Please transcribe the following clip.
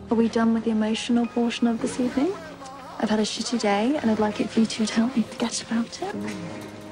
Are we done with the emotional portion of this evening? I've had a shitty day, and I'd like it for you two to help me forget about it.